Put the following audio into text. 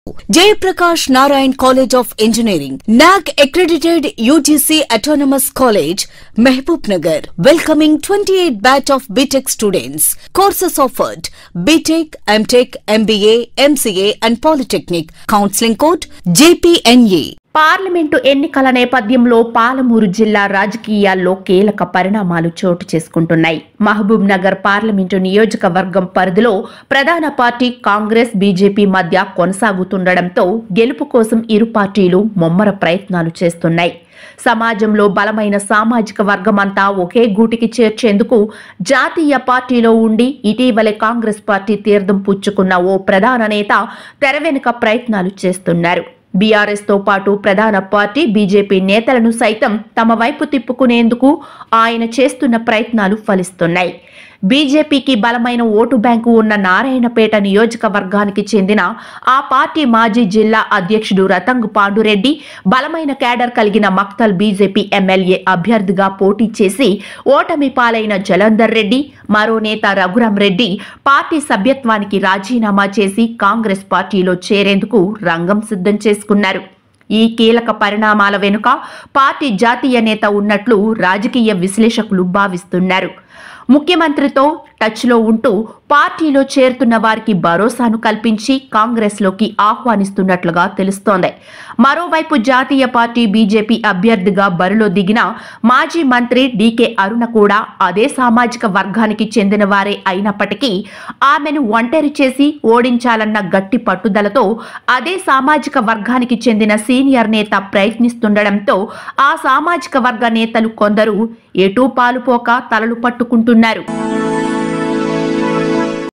Jayaprakash Narayan College of Engineering, NAC accredited UGC Autonomous College, Mehboob-Nagar, welcoming 28 batch of BTech students. Courses offered: BTech, MTech, MBA, MCA and Polytechnic. Counseling code JPNE. Parliament ఎన్నికల నేపథ్యంలో పాలమూరు జిల్లా రాజకీయాల్లో కీలక పరిణామాలు చోటు చేసుకుంటున్నాయి. Mahabub Nagar parliament నియోజకవర్గం పరిధిలో ప్రధాన పార్టీ కాంగ్రెస్, బీజేపీ మధ్య కొనసాగుతుండటంతో గెలుపు కోసం ఇరు పార్టీలు ముమ్మర ప్రయత్నాలు చేస్తున్నాయి. సమాజంలో బలమైన సామాజిక వర్గమంతా ఒకే గూటికి చేర్చేందుకు జాతీయ పార్టీలో ఉండి ఇటీవలే కాంగ్రెస్ పార్టీ తీర్థం పుచ్చుకున్న ఓ ప్రధాన నేత తెర వెనుక ప్రయత్నాలు చేస్తున్నారు. బీఆర్ఎస్ తో పాటు ప్రధాన పార్టీ బీజేపీ నేతలను సైతం తమ వైపు తిప్పుకునేందుకు ఆయన చేస్తున్న ప్రయత్నాలు ఫలిస్తున్నాయి. బీజేపీకి బలమైన ఓటు బ్యాంకు ఉన్న నారాయణపేట నియోజకవర్గానికి చెందిన ఆ పార్టీ మాజీ జిల్లా అధ్యక్షుడు రతంగ్ పాండురెడ్డి బలమైన క్యాడర్ కలిగిన మక్తల్ బీజేపీ ఎమ్మెల్యే అభ్యర్థిగా పోటీ చేసి ఓటమి పాలైన జలంధర్ రెడ్డి, మరో నేత రఘురాం రెడ్డి పార్టీ సభ్యత్వానికి రాజీనామా చేసి కాంగ్రెస్ పార్టీలో చేరేందుకు రంగం సిద్ధం చేసుకున్నారు. ఈ కీలక పరిణామాల వెనుక పార్టీ జాతీయ నేత ఉన్నట్లు రాజకీయ విశ్లేషకులు భావిస్తున్నారు. ముఖ్యమంత్రితో టచ్లో ఉంటూ పార్టీలో చేరుతున్న వారికి భరోసాను కల్పించి కాంగ్రెస్లోకి ఆహ్వానిస్తున్నట్లుగా తెలుస్తోంది. మరోవైపు జాతీయ పార్టీ బీజేపీ అభ్యర్థిగా బరిలో దిగిన మాజీ మంత్రి డీకే అరుణ కూడా అదే సామాజిక వర్గానికి చెందిన వారే అయినప్పటికీ ఆమెను ఒంటరి చేసి ఓడించాలన్న గట్టి పట్టుదలతో అదే సామాజిక వర్గానికి చెందిన సీనియర్ నేత ప్రయత్నిస్తుండటంతో ఆ సామాజిక వర్గ నేతలు కొందరు ఎటూ పాలుపోక తలలు పట్టుకుంటున్నారు.